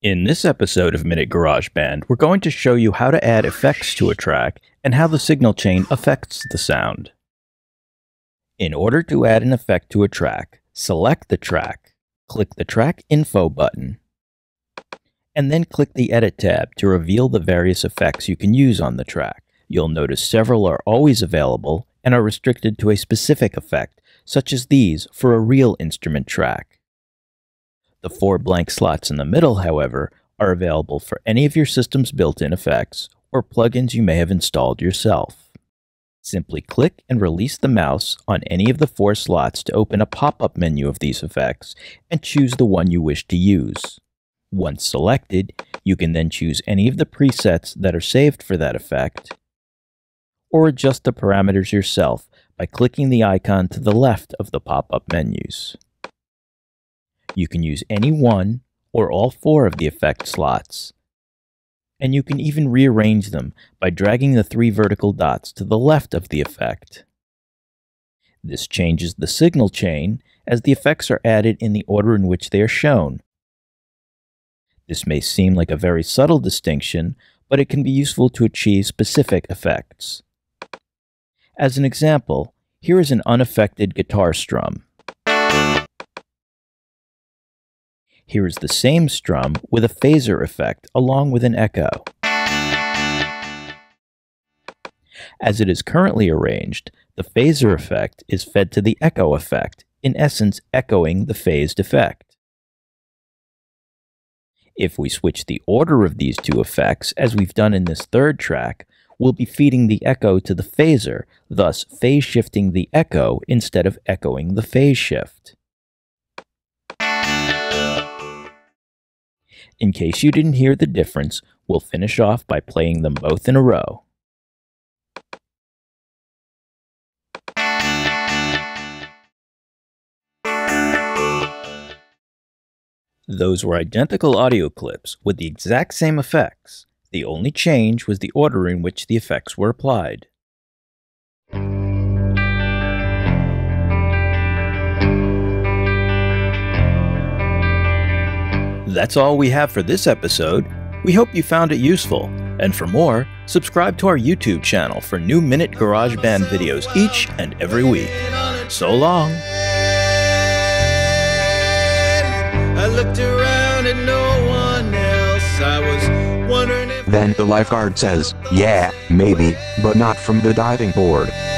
In this episode of Minute GarageBand, we're going to show you how to add effects to a track and how the signal chain affects the sound. In order to add an effect to a track, select the track, click the Track Info button, and then click the Edit tab to reveal the various effects you can use on the track. You'll notice several are always available and are restricted to a specific effect, such as these for a real instrument track. The 4 blank slots in the middle, however, are available for any of your system's built-in effects or plugins you may have installed yourself. Simply click and release the mouse on any of the 4 slots to open a pop-up menu of these effects and choose the one you wish to use. Once selected, you can then choose any of the presets that are saved for that effect, or adjust the parameters yourself by clicking the icon to the left of the pop-up menus. You can use any one or all 4 of the effect slots, and you can even rearrange them by dragging the 3 vertical dots to the left of the effect. This changes the signal chain as the effects are added in the order in which they are shown. This may seem like a very subtle distinction, but it can be useful to achieve specific effects. As an example, here is an unaffected guitar strum. Here is the same strum with a phaser effect along with an echo. As it is currently arranged, the phaser effect is fed to the echo effect, in essence echoing the phased effect. If we switch the order of these 2 effects, as we've done in this 3rd track, we'll be feeding the echo to the phaser, thus phase shifting the echo instead of echoing the phase shift. In case you didn't hear the difference, we'll finish off by playing them both in a row. Those were identical audio clips with the exact same effects. The only change was the order in which the effects were applied. That's all we have for this episode. We hope you found it useful. And for more, subscribe to our YouTube channel for new Minute GarageBand videos each and every week. So long! I looked around at no one else. I was wondering if... Then the lifeguard says, "Yeah, maybe, but not from the diving board."